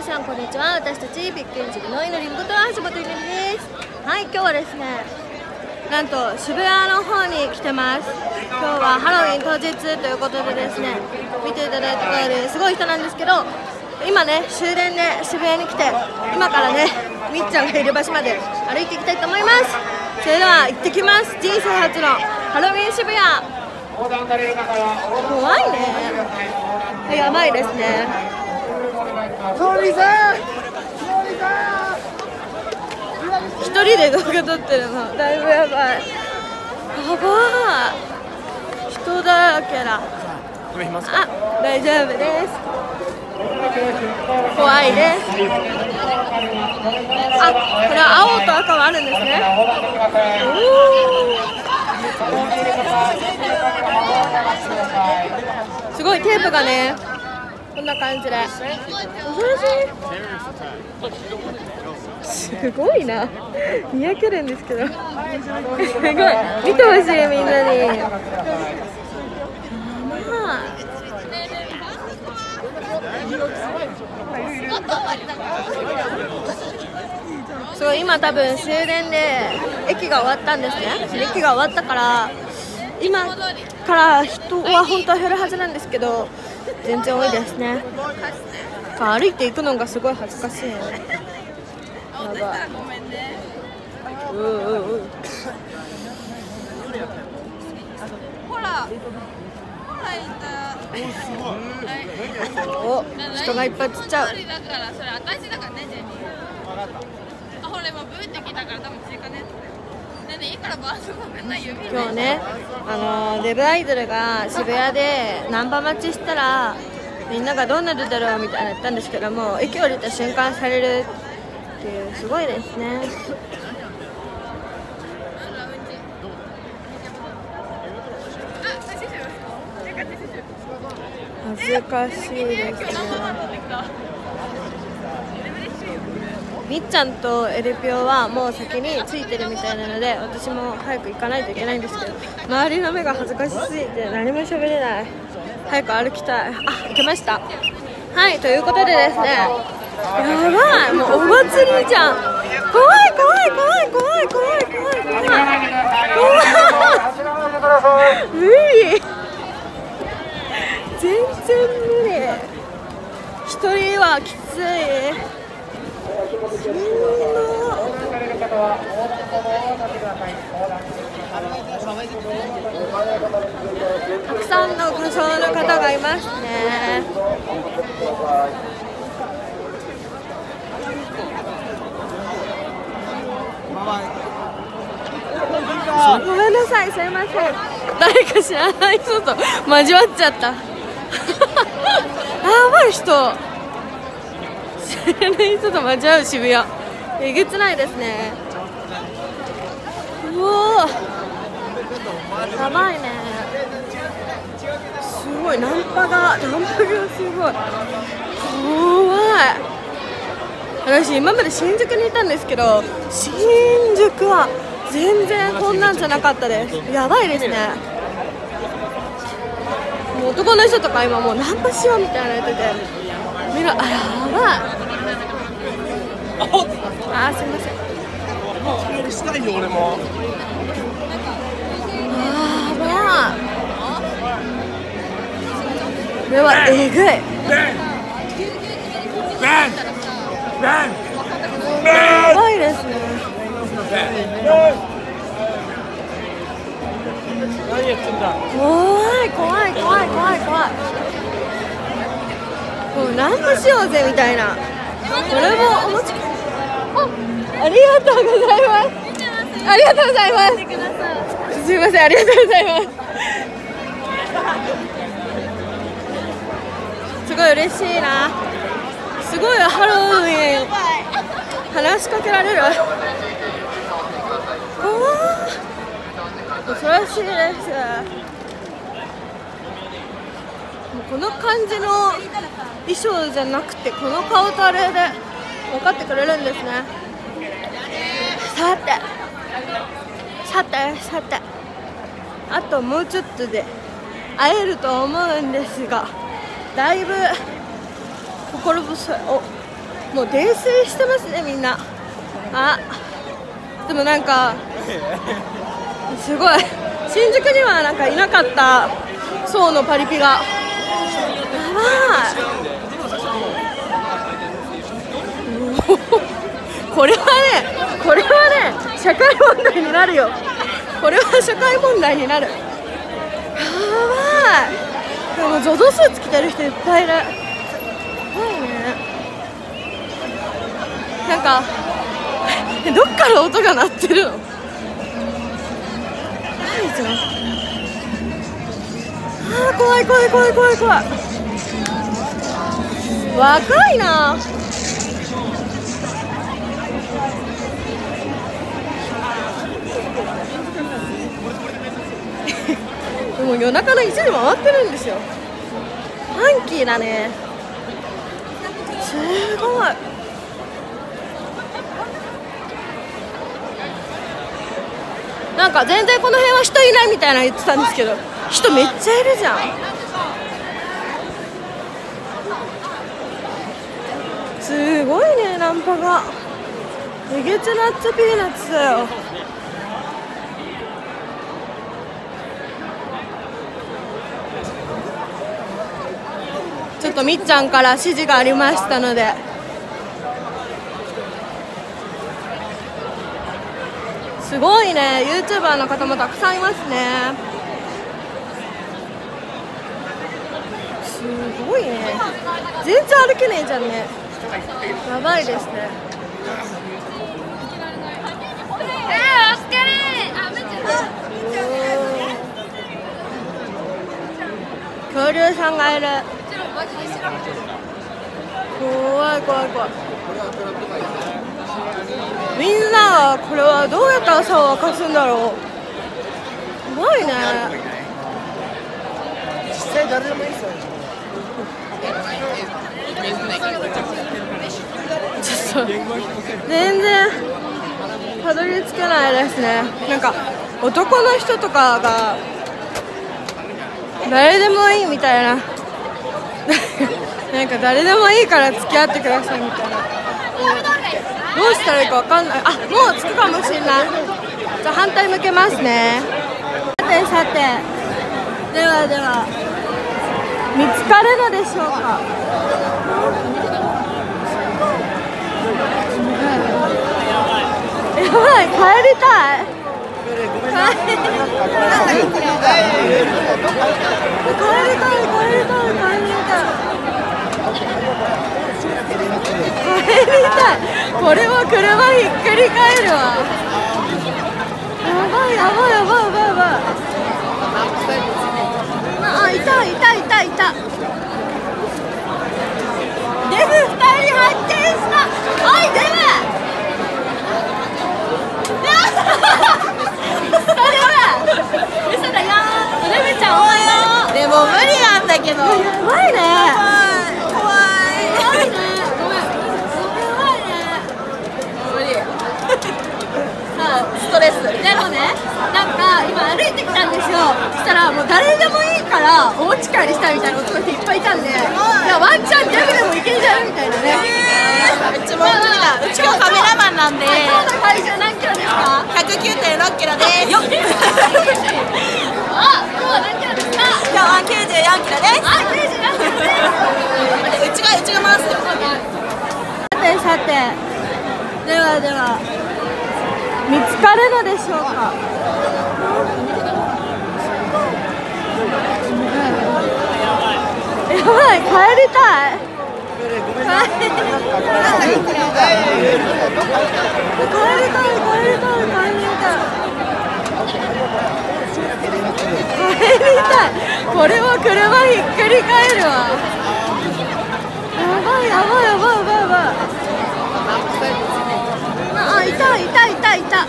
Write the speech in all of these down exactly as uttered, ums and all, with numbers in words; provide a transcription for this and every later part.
さんこんにちは。私たちビッグエンジェルの祈りことは橋本ゆめです。はい、今日はですね、なんと渋谷の方に来てます。今日はハロウィン当日ということでですね、見ていただいた通りすごい人なんですけど、今ね終電で渋谷に来て、今からねみっちゃんがいる場所まで歩いていきたいと思います。それでは行ってきます。人生初のハロウィン渋谷。怖いね、やばいですね。一人で動画撮ってるのだいぶやばい。やばい、人だらけだ。あ、大丈夫です。怖いです。あ、これは青と赤はあるんですね。すごいテープがね、こんな感じで恐ろしい。すごいな、にやけるんですけどすごい、見てほしいみんなに。すごい、今多分終電で駅が終わったんですね。駅が終わったから今から人は本当は減るはずなんですけど、全然多いですね。歩いていくのがすごい恥ずかしいね。やばい。ううううほらお、人がいっぱいつっちゃう。今日ね、あのー、デブアイドルが渋谷でナンパ待ちしたらみんながどうなるだろうみたいな言ったんですけども、駅降りた瞬間されるっていう、すごいですね。恥ずかしいですね。みっちゃんとエルピオはもう先についてるみたいなので、私も早く行かないといけないんですけど、周りの目が恥ずかしすぎて何も喋れない。早く歩きたい。あ、行けました。はい、ということでですね、やばい、もうお祭りじゃん。怖い怖い怖い怖い怖い怖い怖い怖い。無理、全然無理。一人はきつい。たくさんの仮装の方がいますね。ごめんなさい、すいません。誰か知らない人と交わっちゃったやばい人、知らない人と交わる渋谷、えげつないですね。うおー、やばいね。すごい、ナンパがナンパがすごい怖い。私今まで新宿にいたんですけど、新宿は全然こんなんじゃなかったです。やばいですね。もう男の人とか今もうナンパしようみたいな言ってて、みんな、あ、やばい。あー、すいません。したいよ俺も。あー、まあこれはえぐい。やばいですね。何やってんだ。怖い怖い怖い怖い怖い。もうナンパしようぜみたいな。これもお持ち。あ、ありがとうございます。ありがとうございます。すみません、ありがとうございます。すごい嬉しいな。すごいハロウィン話しかけられる。恐ろしいです。この感じの衣装じゃなくて、この顔とあれで分かってくれるんですね。さてさてさて、あともうちょっとで会えると思うんですが、だいぶ心細い。お、 もう泥酔してますねみんな。あ、でもなんかすごい新宿にはなんかいなかった層のパリピがやばい。これはね、これはね、社会問題になるよ。これは社会問題になる。やばい。でも ゾゾ スーツ着てる人いっぱいいる。すごいね。なんかどっから音が鳴ってるの？ないじゃん。あー、怖い怖い怖い怖い怖い。若いな。でも夜中のいちじ回ってるんですよ。ファンキーだね。すごい。なんか全然この辺は人いないみたいな言ってたんですけど、人めっちゃいるじゃん。すごいね、ナンパが。えげつナッツピーナッツだよ。ちょっとみっちゃんから指示がありましたので、すごいね、ユーチューバーの方もたくさんいますね。すごいね、全然歩けねえじゃんね。やばいですね。恐竜さんがいる。怖い怖い怖い。みんなはこれはどうやって朝を明かすんだろう。すごいね。実際誰でもいいですよ。ちょっと全然たどり着けないですね。なんか男の人とかが誰でもいいみたいななんか誰でもいいから付き合ってくださいみたいな。どうしたらいいかわかんない。あ、もう着くかもしれない。じゃあ反対向けますね。さてさて、ではでは見つかるのでしょうか。やばい、帰りたい。帰りたい帰りたい帰りたい。帰りたい。これは車ひっくり返るわ。やばいやばいやばいやばいやばい。あ、いたいたいたいた。デブふたり発見した。おいデブ嘘だよ。デブちゃんおはよう。でも無理なんだけど。やばいね。怖い怖いね。ごめん。やばいね。無理。さあストレス。でもね、なんか今歩いてきたんですよ。そしたらもう誰でもいいからお持ち帰りしたいみたいな男の人いっぱいいたんで、いやワンチャンギャグでもいけんじゃんみたいなね。うちも無理だ。うち今日カメラマンなんで。今日の体重何キロですか？ひゃくきゅうてんろっキロです。よっ。あ、今日は何キロですか？今日はきゅうじゅうよんキロです。あ、きゅうじゅうよんキロです。うちがうちが回すよ。さてさて、ではでは見つかるのでしょうか。やばい、帰りたい。帰りたい帰りたい帰りたい。これは車ひっくり返るわ。やばいやばいやばいやばいやばい。あ、いたいたいたいた。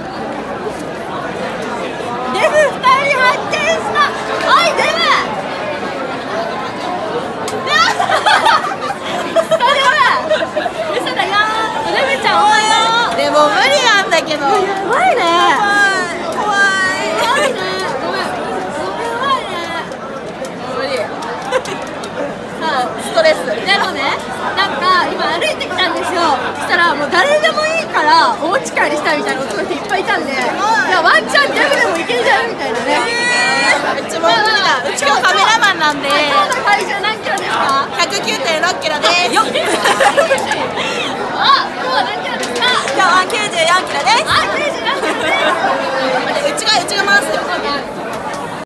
デブふたり発見した。おいデブ嘘だよ。デブちゃんおはよう。でも無理なんだけど。やばいね。怖い怖いね。ごめん。やばいね。無理。さあストレス。でもね、なんか今歩いてきたんですさ、もう誰でもいいからお家帰りしたいみたいな男の人いっぱい